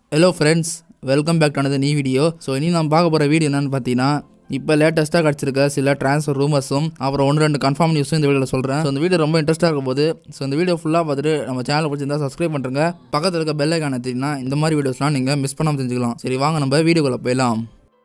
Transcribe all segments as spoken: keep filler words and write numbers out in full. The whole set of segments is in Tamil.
Hello friends, welcome back to another new video. So இனி நாம் பார்க்க போகிற வீடியோ என்னன்னு பார்த்தீங்கன்னா இப்போ லேட்டஸ்ட்டாக கிடச்சிருக்க சில ட்ரான்ஸ்ஃபர் ரூமர்ஸும் அப்புறம் ஒன்று ரெண்டு கன்ஃபார்ம் நியூஸும் இந்த வீடியோவில் சொல்கிறேன். ஸோ இந்த வீடியோ ரொம்ப இன்ட்ரெஸ்ட்டாக இருக்கும் போது ஸோ இந்த வீடியோ ஃபுல்லாக பார்த்துட்டு நம்ம சேனல் பிடிச்சிருந்தா சப்ஸ்கிரைப் பண்ணுறங்க. பக்கத்தில் இருக்க பெல் ஐகான் எடுத்தீங்கன்னா இந்த மாதிரி வீடியோஸ்லாம் நீங்கள் மிஸ் பண்ணாமல் தெரிஞ்சுக்கலாம். சரி வாங்க நம்ம வீடியோக்குள்ளே போயிடலாம்.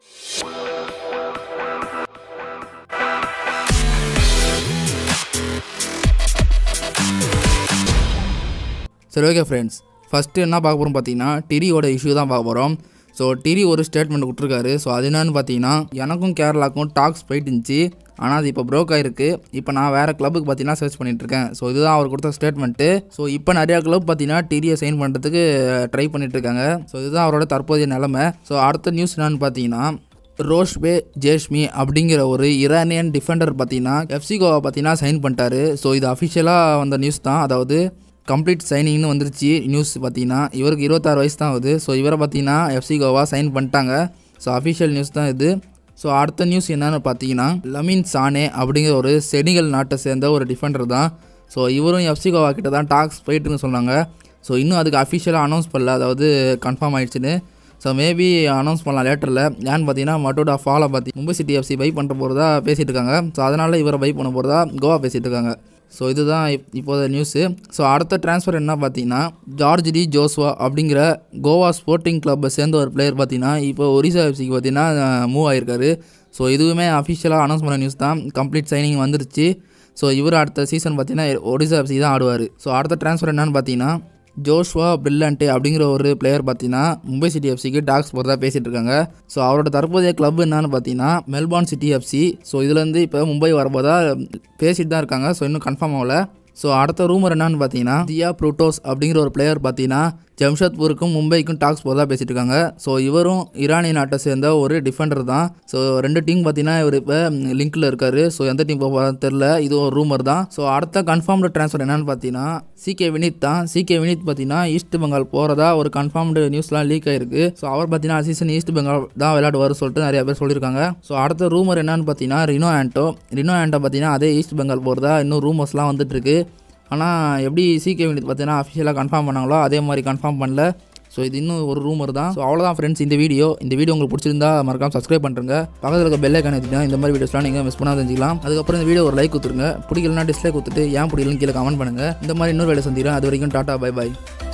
சரி ஓகே ஃப்ரெண்ட்ஸ், ஃபஸ்ட்டு என்ன பார்க்க போகிறோம் பார்த்தீங்கன்னா டிரியோட இஷ்யூ தான் பார்க்க போகிறோம். ஸோ டிரி ஒரு ஸ்டேட்மெண்ட் விட்டுருக்காரு. ஸோ அது என்னன்னு பார்த்தீங்கன்னா எனக்கும் கேரளாவுக்கும் டாக்ஸ் போயிட்டு இருந்துச்சு, ஆனால் அது இப்போ ப்ரோக் ஆகிருக்கு. இப்போ நான் வேறு கிளப்புக்கு பார்த்தீங்கன்னா சர்ச் பண்ணிகிட்ருக்கேன். ஸோ இதுதான் அவர் கொடுத்த ஸ்டேட்மெண்ட்டு. ஸோ இப்போ நிறையா கிளப் பார்த்தீங்கன்னா டிரியை சைன் பண்ணுறதுக்கு ட்ரை பண்ணிகிட்ருக்காங்க. ஸோ இதுதான் அவரோட தற்போதைய நிலைமை. ஸோ அடுத்த நியூஸ் என்னன்னு பார்த்தீங்கன்னா ரோஷ்பே ஜேஷ்மி அப்படிங்கிற ஒரு ஈரானியன் டிஃபெண்டர் பார்த்தீங்கன்னா எஃப்சி கோவா பார்த்தீங்கன்னா சைன் பண்ணிட்டாரு. ஸோ இது அஃபிஷியலாக வந்த நியூஸ் தான், அதாவது கம்ப்ளீட் சைனிங்னு வந்துருச்சு நியூஸ். பார்த்தீங்கன்னா இவருக்கு இருபத்தாறு வயசு தான் ஆகுது. ஸோ இவரை பார்த்தீங்கன்னா எஃப்சி கோவா சைன் பண்ணிட்டாங்க. ஸோ அஃபிஷியல் நியூஸ் தான் இது. ஸோ அடுத்த நியூஸ் என்னென்னு பார்த்தீங்கன்னா லமின் சானே அப்படிங்கிற ஒரு செனிகல் நாட்டை சேர்ந்த ஒரு டிஃபெண்டர் தான். ஸோ இவரும் எஃப்சி கோவா கிட்ட தான் டாக்ஸ் போயிட்டுன்னு சொன்னாங்க. ஸோ இன்னும் அதுக்கு அஃபிஷியலாக அனௌன்ஸ் பண்ணல, அதாவது கன்ஃபார்ம் ஆகிடுச்சுன்னு. ஸோ மேபி அனௌன்ஸ் பண்ணலாம் லேட்டரில். ஏன்னு பார்த்தீங்கன்னா மட்டோட ஃபாலை பார்த்தி மும்பை சிட்டி எஃப்சி பை பண்ணுற போகிறதா பேசிகிட்டு இருக்காங்க. ஸோ அதனால் இவரை பை பண்ண போகிறதா கோவா பேசிகிட்டு இருக்காங்க. ஸோ இதுதான் இப்போத நியூஸு. ஸோ அடுத்த ட்ரான்ஸ்ஃபர் என்ன பார்த்தீங்கன்னா ஜார்ஜ் டி ஜோஸ்வா அப்படிங்கிற கோவா ஸ்போர்ட்டிங் கிளப்பை சேர்ந்த ஒரு பிளேயர் பார்த்தீங்கன்னா இப்போ ஒரிசா எஃப்சிக்கு பார்த்தீங்கன்னா மூவ் ஆகிருக்காரு. ஸோ இதுவுமே அஃபிஷியலாக அனௌன்ஸ் பண்ண நியூஸ் தான். கம்ப்ளீட் சைனிங் வந்துருச்சு. ஸோ இவர் அடுத்த சீசன் பார்த்தீங்கன்னா ஒரிசா எஃப்சி தான் ஆடுவார். ஸோ அடுத்த ட்ரான்ஸ்ஃபர் என்னன்னு பார்த்தீங்கன்னா ஜோஷ்வா பிரில்லன்ட்டே அப்படிங்கிற ஒரு பிளேயர் பார்த்தீங்கன்னா மும்பை சிட்டி எஃப்சிக்கு டாக்ஸ் போகிறதா பேசிகிட்டு இருக்காங்க. ஸோ அவரோட தற்போதைய கிளப் என்னன்னு பார்த்தீங்கன்னா மெல்பார்ன் சிட்டி எஃப்சி. ஸோ இதுலேருந்து இப்போ மும்பை வரப்போதா பேசிட்டு தான் இருக்காங்க. ஸோ இன்னும் கன்ஃபார்ம் ஆகல. ஸோ அடுத்த ரூமர் என்னன்னு பார்த்தீங்கன்னா தியா ப்ரூட்டோஸ் அப்படிங்கிற ஒரு பிளேயர் பார்த்தீங்கன்னா ஜம்ஷத்பூருக்கும் மும்பைக்கும் டாக்ஸ் போகிறதா பேசிகிட்டு இருக்காங்க. ஸோ இவரும் ஈரானிய நாட்டை சேர்ந்த ஒரு டிஃபெண்டர் தான். ஸோ ரெண்டு டீம் பார்த்தீங்கன்னா இவர் இப்போ லிங்க்கில் இருக்கார். ஸோ எந்த டீம் போகிறான்னு தெரில, இது ஒரு ரூமர் தான். ஸோ அடுத்த கன்ஃபார்ம்டு ட்ரான்ஸ்ஃபர் என்னன்னு பார்த்தீங்கன்னா சிகே வினித் தான். சிகே வினித் பார்த்தீங்கன்னா ஈஸ்ட் பெங்கால் போகிறதா ஒரு கன்ஃபார்ம்டு நியூஸ்லாம் லீக் ஆகிருக்கு. ஸோ அவர் பார்த்தீங்கன்னா சீசன் ஈஸ்ட் பெங்கால் தான் விளையாடுவார் சொல்லிட்டு நிறைய பேர் சொல்லியிருக்காங்க. ஸோ அடுத்த ரூமர் என்னன்னு பார்த்தீங்கன்னா ரினோ ஆண்டோ ரினோ ஆண்டோ பார்த்தீங்கன்னா அதே ஈஸ்ட் பெங்கால் போகிறதா இன்னும் ரூமர்ஸ்லாம் வந்துட்டுருக்கு. ஆனால் எப்படி சிகே வினித் பார்த்தீங்கன்னா அஃபிஷியலாக கன்ஃபார்ம் பண்ணாங்களோ அதே மாதிரி கன்ஃபார்ம் பண்ணல. ஸோ இது இன்னும் ஒரு ரூமர் தான். ஸோ அவ்வளோதான் ஃப்ரெண்ட்ஸ் இந்த வீடியோ. இந்த வீடியோ உங்களுக்கு பிடிச்சிருந்தா மறக்காம சப்ஸ்கிரைப் பண்ணுறங்க. பக்கத்தில் இருக்க பெல் ஐகான் எடுத்துட்டா இந்த மாதிரி வீடியோஸ்லாம் நீங்கள் மிஸ் பண்ணால் தெரிஞ்சிக்கலாம். அதுக்கப்புறம் இந்த வீடியோ ஒரு லைக் கொடுத்துருங்க. பிடிக்கலனா டிஸ்லைக் கொடுத்துட்டு ஏன் பிடிக்கலன்னு கீழே கமெண்ட் பண்ணுங்கள். இந்த மாதிரி இன்னொரு வீடியோ சந்திக்கிறேன். அது வரைக்கும் டாட்டா பை பாய்.